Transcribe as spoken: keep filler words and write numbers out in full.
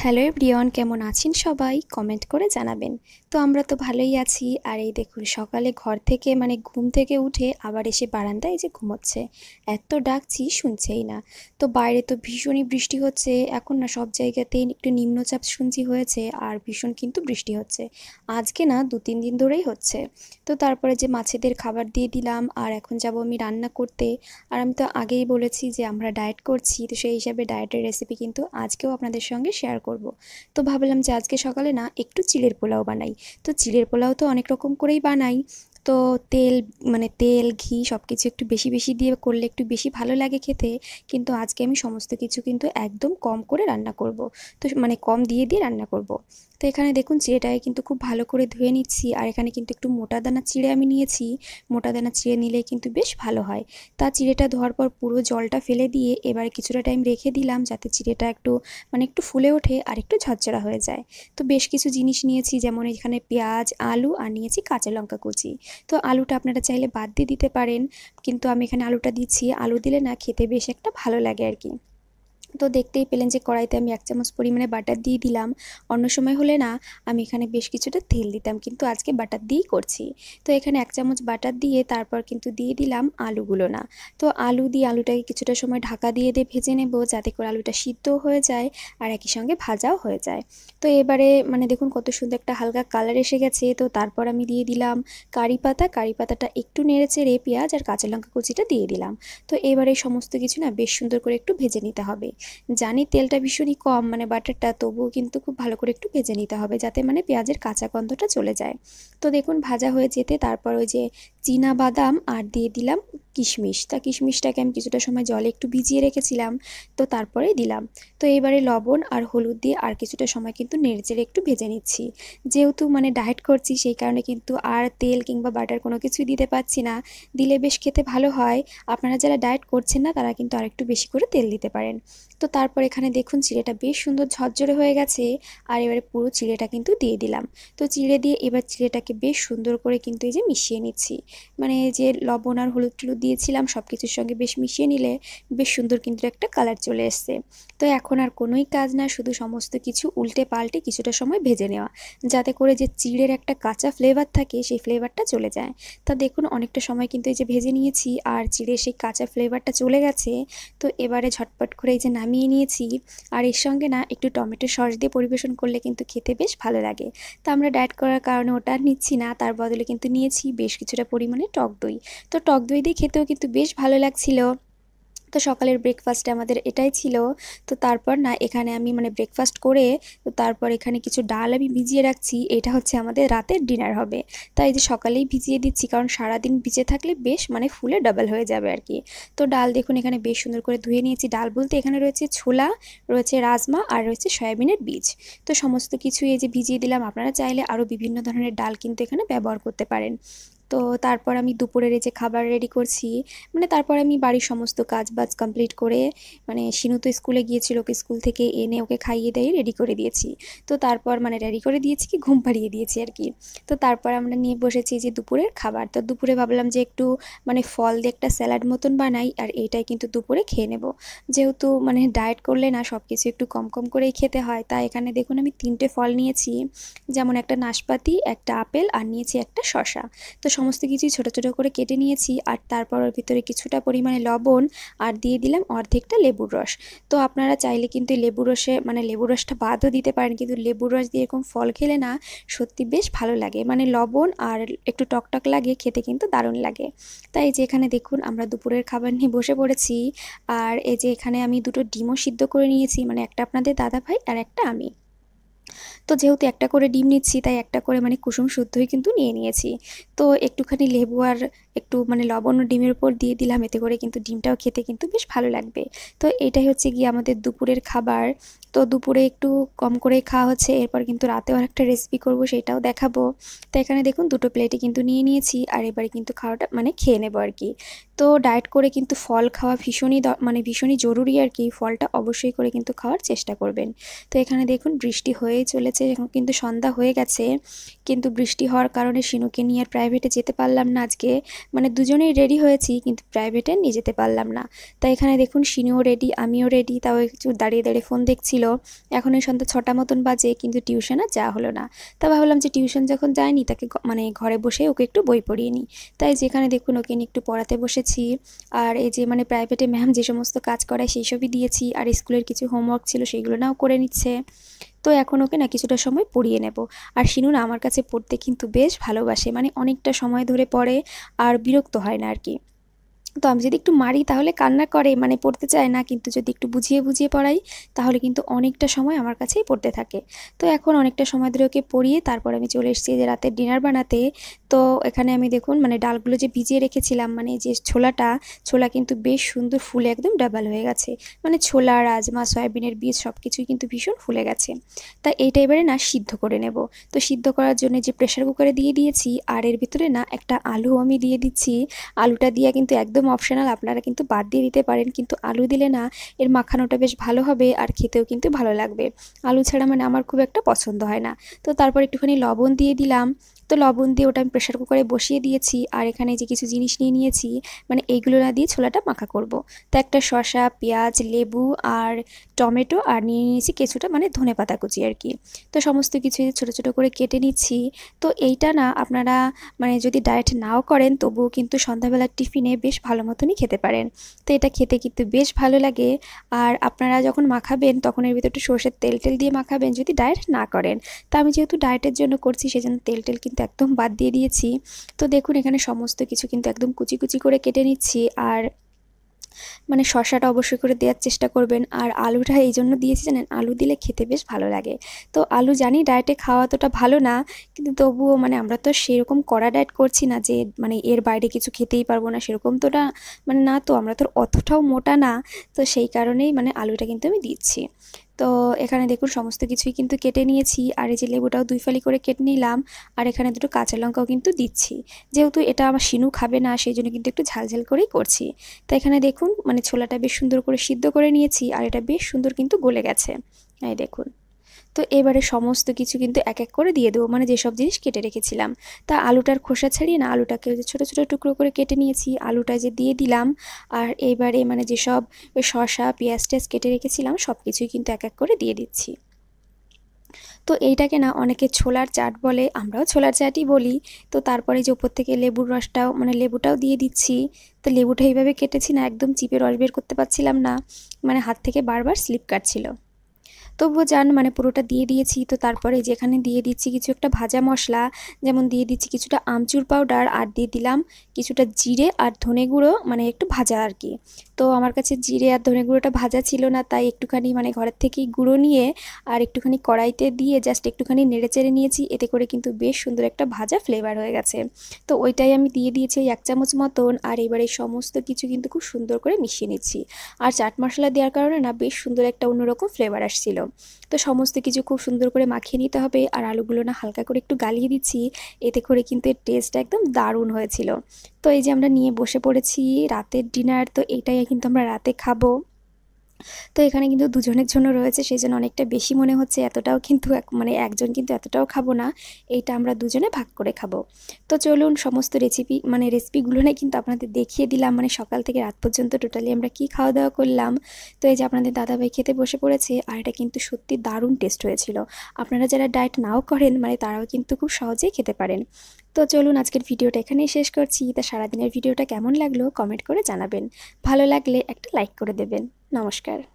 Hello everyone, কেমন আছেন সবাই? কমেন্ট করে জানাবেন। তো আমরা তো ভালোই আছি। আর এই দেখুন সকালে ঘর থেকে মানে ঘুম থেকে উঠে আবার এসে বারান্দায় এই যে ঘুমোচ্ছে। এত ডাকছি শুনছেই না। তো বাইরে তো ভীষণই বৃষ্টি হচ্ছে। এখন না সব জায়গাতেই একটু নিম্নচাপ শুনছি হয়েছে, আর ভীষণ কিন্তু বৃষ্টি হচ্ছে। আজকে না দু তিন দিন ধরেই হচ্ছে। তো তারপরে যে মাছেদের খাবার দিয়ে দিলাম, আর এখন যাব আমি রান্না করতে। আর আমি তো আগেই বলেছি যে আমরা ডায়েট করছি, তো সেই হিসাবে ডায়েটের রেসিপি কিন্তু আজকেও আপনাদের সঙ্গে শেয়ার করব। তো ভাবলাম যে আজকে সকালে না একটু চিড়ের পোলাও বানাই। তো চিড়ের পোলাও তো অনেক রকম করেই বানাই। তো তেল মানে তেল ঘি সব কিছু একটু বেশি বেশি দিয়ে করলে একটু বেশি ভালো লাগে খেতে। কিন্তু আজকে আমি সমস্ত কিছু কিন্তু একদম কম করে রান্না করব। তো মানে কম দিয়ে দিয়ে রান্না করব। তো এখানে দেখুন চিড়েটাকে কিন্তু খুব ভালো করে ধুয়ে নিচ্ছি, আর এখানে কিন্তু একটু মোটা দানা চিড়ে আমি নিয়েছি। মোটা দানা চিড়ে নিলে কিন্তু বেশ ভালো হয়। তা চিড়েটা ধোয়ার পর পুরো জলটা ফেলে দিয়ে এবারে কিছুটা টাইম রেখে দিলাম, যাতে চিড়েটা একটু মানে একটু ফুলে ওঠে আর একটু ঝরঝরা হয়ে যায়। তো বেশ কিছু জিনিস নিয়েছি, যেমন এখানে পেঁয়াজ, আলু আর নিয়েছি কাঁচা লঙ্কা কুচি। তো আলুটা আপনারা চাইলে বাদ দিয়ে দিতে পারেন, কিন্তু আমি এখানে আলুটা দিচ্ছি। আলু দিলে না খেতে বেশ একটা ভালো লাগে আর কি। তো দেখতেই পেলেন যে কড়াইতে আমি এক চামচ পরিমাণে বাটার দিয়ে দিলাম। অন্য সময় হলে না আমি এখানে বেশ কিছুটা তেল দিতাম, কিন্তু আজকে বাটার দিয়েই করছি। তো এখানে এক চামচ বাটার দিয়ে তারপর কিন্তু দিয়ে দিলাম আলুগুলো না। তো আলু দিয়ে আলুটাকে কিছুটা সময় ঢাকা দিয়ে দিয়ে ভেজে নেব, যাতে করে আলুটা সিদ্ধও হয়ে যায় আর একই সঙ্গে ভাজাও হয়ে যায়। তো এবারে মানে দেখুন কত সুন্দর একটা হালকা কালার এসে গেছে। তো তারপর আমি দিয়ে দিলাম কারি পাতা। কারি পাতাটা একটু নেড়ে চেড়ে পেঁয়াজ আর কাঁচা লঙ্কা কুচিটা দিয়ে দিলাম। তো এবারে সমস্ত কিছু না বেশ সুন্দর করে একটু ভেজে নিতে হবে। জানি তেলটা ভীষণই কম মানে বাটারটা, তবুও কিন্তু খুব ভালো করে একটু ভেজে নিতে হবে, যাতে মানে পেঁয়াজের কাঁচা গন্ধটা চলে যায়। তো দেখুন ভাজা হয়ে যেতে তারপর ওই যে চীনা বাদাম আর দিয়ে দিলাম কিশমিশ। তা কিশমিশটাকে আমি কিছুটা সময় জলে একটু ভিজিয়ে রেখেছিলাম, তো তারপরে দিলাম। তো এবারে লবণ আর হলুদ দিয়ে আর কিছুটা সময় কিন্তু নেড়েচেড়ে একটু ভেজে নিচ্ছি। যেহেতু মানে ডায়েট করছি, সেই কারণে কিন্তু আর তেল কিংবা বাটার কোনো কিছুই দিতে পারছি না। দিলে বেশ খেতে ভালো হয়। আপনারা যারা ডায়েট করছেন না তারা কিন্তু আরেকটু বেশি করে তেল দিতে পারেন। তো তারপর এখানে দেখুন চিড়েটা বেশ সুন্দর ঝরঝরে হয়ে গেছে। আর এবারে পুরো চিড়েটা কিন্তু দিয়ে দিলাম। তো চিড়ে দিয়ে এবার চিড়েটাকে বেশ সুন্দর করে কিন্তু এই যে মিশিয়ে নিচ্ছি। মানে যে লবণ আর হলুদ টলুদ দিয়েছিলাম সব কিছুর সঙ্গে বেশ মিশিয়ে নিলে বেশ সুন্দর কিন্তু একটা কালার চলে এসছে। তো এখন আর কোনোই কাজ না, শুধু সমস্ত কিছু উল্টে পাল্টে কিছুটা সময় ভেজে নেওয়া, যাতে করে যে চিড়ের একটা কাঁচা ফ্লেভার থাকে সেই ফ্লেভারটা চলে যায়। তা দেখুন অনেকটা সময় কিন্তু এই যে ভেজে নিয়েছি আর চিড়ের সেই কাঁচা ফ্লেভারটা চলে গেছে। তো এবারে ঝটপট করে এই যে নামিয়ে নিয়েছি। আর এর সঙ্গে না একটু টমেটো সস দিয়ে পরিবেশন করলে কিন্তু খেতে বেশ ভালো লাগে। তো আমরা ডায়েট করার কারণে ওটা নিচ্ছি না, তার বদলে কিন্তু নিয়েছি বেশ কিছুটা পরিমাণে টক দই। তো টক দই দিয়ে খেতেও কিন্তু বেশ ভালো লাগছিল। তো সকালের ব্রেকফাস্টে আমাদের এটাই ছিল। তো তারপর না এখানে আমি মানে ব্রেকফাস্ট করে তো তারপর এখানে কিছু ডাল আমি ভিজিয়ে রাখছি। এটা হচ্ছে আমাদের রাতের ডিনার হবে। তাই যে সকালেই ভিজিয়ে দিচ্ছি, কারণ সারাদিন ভিজে থাকলে বেশ মানে ফুলে ডাবল হয়ে যাবে আর কি। তো ডাল দেখুন এখানে বেশ সুন্দর করে ধুয়ে নিয়েছি। ডাল বলতে এখানে রয়েছে ছোলা, রয়েছে রাজমা আর রয়েছে সয়াবিনের বীজ। তো সমস্ত কিছু এই যে ভিজিয়ে দিলাম। আপনারা চাইলে আরও বিভিন্ন ধরনের ডাল কিন্তু এখানে ব্যবহার করতে পারেন। তো তারপর আমি দুপুরের এই যে খাবার রেডি করছি। মানে তারপর আমি বাড়ির সমস্ত কাজ বাজ কমপ্লিট করে মানে শিনু তো স্কুলে গিয়েছিল, ওকে স্কুল থেকে এনে ওকে খাইয়ে দিয়ে রেডি করে দিয়েছি। তো তারপর মানে রেডি করে দিয়েছি কি ঘুম পাড়িয়ে দিয়েছি আর কি। তো তারপর আমরা নিয়ে বসেছি যে দুপুরের খাবার। তো দুপুরে ভাবলাম যে একটু মানে ফল দিয়ে একটা স্যালাড মতন বানাই, আর এইটাই কিন্তু দুপুরে খেয়ে নেব। যেহেতু মানে ডায়েট করলে না সব কিছু একটু কম কম করেই খেতে হয়। তাই এখানে দেখুন আমি তিনটে ফল নিয়েছি, যেমন একটা নাশপাতি, একটা আপেল আর নিয়েছি একটা শসা। তো সমস্ত কিছুই ছোটো ছোটো করে কেটে নিয়েছি। আর তারপর ওর ভিতরে কিছুটা পরিমাণে লবণ আর দিয়ে দিলাম অর্ধেকটা লেবুর রস। তো আপনারা চাইলে কিন্তু লেবুর রসে মানে লেবুর রসটা বাদও দিতে পারেন, কিন্তু লেবুর রস দিয়ে এরকম ফল খেলে না সত্যি বেশ ভালো লাগে। মানে লবণ আর একটু টকটক লাগে, খেতে কিন্তু দারুণ লাগে। তাই যে এখানে দেখুন আমরা দুপুরের খাবার নিয়ে বসে পড়েছি। আর এই যে এখানে আমি দুটো ডিমও সিদ্ধ করে নিয়েছি, মানে একটা আপনাদের দাদা ভাই আর একটা আমি। তো যেহেতু একটা করে ডিম নিচ্ছি, তাই একটা করে মানে কুসুম শুদ্ধই কিন্তু নিয়ে নিয়েছি। তো একটুখানি লেবু আর একটু মানে লবণ ডিমের উপর দিয়ে দিলাম, এতে করে কিন্তু ডিমটাও খেতে কিন্তু বেশ ভালো লাগবে। তো এটাই হচ্ছে গিয়ে আমাদের দুপুরের খাবার। তো দুপুরে একটু কম করেই খাওয়া হচ্ছে, এরপর কিন্তু রাতেও আরেকটা রেসিপি করব, সেটাও দেখাবো। তো এখানে দেখুন দুটো প্লেটে কিন্তু নিয়ে নিয়েছি, আর এবারে কিন্তু খাওয়াটা মানে খেয়ে নেবো আর কি। তো ডায়েট করে কিন্তু ফল খাওয়া ভীষণই মানে ভীষণই জরুরি আর কি। ফলটা অবশ্যই করে কিন্তু খাওয়ার চেষ্টা করবেন। তো এখানে দেখুন বৃষ্টি হয়েই চলেছে, এখন কিন্তু সন্ধ্যা হয়ে গেছে। কিন্তু বৃষ্টি হওয়ার কারণে শিনুকে নিয়ে আর প্রাইভেটে যেতে পারলাম না আজকে। মানে দুজনেই রেডি হয়েছি, কিন্তু প্রাইভেটে নিয়ে যেতে পারলাম না। তাই এখানে দেখুন শিনুও রেডি, আমিও রেডি, তাও একটু দাঁড়িয়ে দাঁড়িয়ে ফোন দেখছিল। ছিল। এখন এই সন্ধ্যা ছটা মতন বাজে, কিন্তু টিউশন আর যাওয়া হলো না। তা ভাবলাম যে টিউশন যখন যায়নি তাকে মানে ঘরে বসে ওকে একটু বই পড়িয়ে নিই। তাই যেখানে দেখুন ওকে নিয়ে একটু পড়াতে বসেছি। আর এই যে মানে প্রাইভেটে ম্যাম যে সমস্ত কাজ করায় সেই সবই দিয়েছি, আর স্কুলের কিছু হোমওয়ার্ক ছিল সেইগুলো নাও করে নিচ্ছে। তো এখন ওকে না কিছুটা সময় পড়িয়ে নেব। আর শিনু না আমার কাছে পড়তে কিন্তু বেশ ভালোবাসে, মানে অনেকটা সময় ধরে পড়ে আর বিরক্ত হয় না আর কি। তো আমি যদি একটু মারি তাহলে কান্না করে, মানে পড়তে চায় না, কিন্তু যদি একটু বুঝিয়ে বুঝিয়ে পড়াই তাহলে কিন্তু অনেকটা সময় আমার কাছেই পড়তে থাকে। তো এখন অনেকটা সময় ধরে ওকে পড়িয়ে তারপর আমি চলে এসেছি যে রাতের ডিনার বানাতে। তো এখানে আমি দেখুন মানে ডালগুলো যে ভিজিয়ে রেখেছিলাম, মানে যে ছোলাটা, ছোলা কিন্তু বেশ সুন্দর ফুলে একদম ডাবল হয়ে গেছে। মানে ছোলা, রাজমা, সয়াবিনের বীজ সব কিছুই কিন্তু ভীষণ ফুলে গেছে। তা এইটা এবারে না সিদ্ধ করে নেব। তো সিদ্ধ করার জন্য যে প্রেশার কুকারে দিয়ে দিয়েছি, আর এর ভিতরে না একটা আলু আমি দিয়ে দিচ্ছি। আলুটা দিয়ে কিন্তু একদম অপশনাল, আপনারা কিন্তু বাদ দিয়ে দিতে পারেন, কিন্তু আলু দিলে না এর মাখানোটা বেশ ভালো হবে আর খেতেও কিন্তু ভালো লাগবে। আলু ছাড়া মানে আমার খুব একটা পছন্দ হয় না। তো তারপর একটুখানি লবণ দিয়ে দিলাম। তো লবণ দিয়ে ওটা আমি প্রেশার কুকারে বসিয়ে দিয়েছি। আর এখানে যে কিছু জিনিস নিয়ে নিয়েছি, মানে এইগুলো না দিয়ে ছোলাটা মাখা করব। তো একটা শসা, পেঁয়াজ, লেবু আর টমেটো, আর নিয়ে নিয়েছি কিছুটা মানে ধনেপাতা কুচি আর কি। তো সমস্ত কিছু ছোটো ছোটো করে কেটে নিচ্ছি। তো এইটা না আপনারা মানে যদি ডায়েট নাও করেন তবুও কিন্তু সন্ধ্যাবেলার টিফিনে বেশ ভালো মতনই খেতে পারেন। তো এটা খেতে কিন্তু বেশ ভালো লাগে। আর আপনারা যখন মাখাবেন তখন এর ভিতরে একটু সর্ষের তেল টেল দিয়ে মাখাবেন যদি ডায়েট না করেন। তো আমি যেহেতু ডায়েটের জন্য করছি সেজন্য তেল টেল কিন্তু একদম বাদ দিয়ে দিয়েছি। তো দেখুন এখানে সমস্ত কিছু কিন্তু একদম কুচি কুচি করে কেটে নিচ্ছি। আর মানে শসাটা অবশ্যই করে দেওয়ার চেষ্টা করবেন। আর আলুটা এই জন্য দিয়েছি জানেন, আলু দিলে খেতে বেশ ভালো লাগে। তো আলু জানি ডায়েটে খাওয়া অতটা ভালো না, কিন্তু তবুও মানে আমরা তো সেরকম কড়া ডায়েট করছি না যে মানে এর বাইরে কিছু খেতেই পারবো না, সেরকম তো না, মানে না, তো আমরা তো অতটাও মোটা না। তো সেই কারণেই মানে আলুটা কিন্তু আমি দিচ্ছি। তো এখানে দেখুন সমস্ত কিছুই কিন্তু কেটে নিয়েছি। আর এই যে লেবুটাও দুই ফালি করে কেটে নিলাম। আর এখানে দুটো কাঁচা লঙ্কাও কিন্তু দিচ্ছি, যেহেতু এটা আমার শিনু খাবে না সেই জন্য কিন্তু একটু ঝালঝাল করেই করছি। তো এখানে দেখুন মানে ছোলাটা বেশ সুন্দর করে সিদ্ধ করে নিয়েছি, আর এটা বেশ সুন্দর কিন্তু গলে গেছে, এই দেখুন। তো এবারে সমস্ত কিছু কিন্তু এক এক করে দিয়ে দেবো, মানে যেসব জিনিস কেটে রেখেছিলাম। তা আলুটার খোসা ছাড়িয়ে না আলুটাকে যে ছোটো ছোটো টুকরো করে কেটে নিয়েছি, আলুটা যে দিয়ে দিলাম। আর এইবারে মানে যেসব শসা, পেঁয়াজ টেয়াজ কেটে রেখেছিলাম সব কিছুই কিন্তু এক এক করে দিয়ে দিচ্ছি। তো এইটাকে না অনেকে ছোলার চাট বলে, আমরাও ছোলার চাটই বলি। তো তারপরে যে উপর থেকে লেবুর রসটাও মানে লেবুটাও দিয়ে দিচ্ছি। তো লেবুটা এইভাবে কেটেছি না, একদম চিপে রস বের করতে পারছিলাম না, মানে হাত থেকে বারবার স্লিপ কাটছিল। তবুও জান মানে পুরোটা দিয়ে দিয়েছি। তো তারপরে যেখানে দিয়ে দিচ্ছি কিছু একটা ভাজা মশলা, যেমন দিয়ে দিচ্ছি কিছুটা আমচুর পাউডার, আর দিয়ে দিলাম কিছুটা জিরে আর ধনে গুঁড়ো, মানে একটু ভাজা আর কি। তো আমার কাছে জিরে আর ধনে গুঁড়োটা ভাজা ছিল না, তাই একটুখানি মানে ঘরের থেকেই গুঁড়ো নিয়ে আর একটুখানি কড়াইতে দিয়ে জাস্ট একটুখানি নেড়ে চেড়ে নিয়েছি। এতে করে কিন্তু বেশ সুন্দর একটা ভাজা ফ্লেভার হয়ে গেছে। তো ওইটাই আমি দিয়ে দিয়েছি ওই এক চামচ মতন। আর এবারে সমস্ত কিছু কিন্তু খুব সুন্দর করে মিশিয়ে নিচ্ছি। আর চাট মশলা দেওয়ার কারণে না বেশ সুন্দর একটা অন্যরকম ফ্লেভার আসছিল। তো সমস্ত কিছু খুব সুন্দর করে মাখিয়ে নিতে হবে। আর আলুগুলো না হালকা করে একটু গালিয়ে দিচ্ছি, এতে করে কিন্তু এর টেস্টটা একদম দারুণ হয়েছিল। তো এই যে আমরা নিয়ে বসে পড়েছি রাতের ডিনার, তো এইটাই কিন্তু আমরা রাতে খাবো। তো এখানে কিন্তু দুজনের জন্য রয়েছে, সেই জন্য অনেকটা বেশি মনে হচ্ছে। এতটাও কিন্তু মানে একজন কিন্তু এতটাও খাবো না, এইটা আমরা দুজনে ভাগ করে খাবো। তো চলুন সমস্ত রেসিপি মানে রেসিপিগুলো না কিন্তু আপনাদের দেখিয়ে দিলাম, মানে সকাল থেকে রাত পর্যন্ত টোটালি আমরা কি খাওয়া দাওয়া করলাম। তো এই যে আপনাদের দাদাভাই খেতে বসে পড়েছে, আর এটা কিন্তু সত্যি দারুণ টেস্ট হয়েছিল। আপনারা যারা ডায়েট নাও করেন মানে তারাও কিন্তু খুব সহজেই খেতে পারেন। তো চলুন আজকের ভিডিওটা এখানেই শেষ করছি। তা সারাদিনের ভিডিওটা কেমন লাগলো কমেন্ট করে জানাবেন, ভালো লাগলে একটা লাইক করে দেবেন। নমস্কার।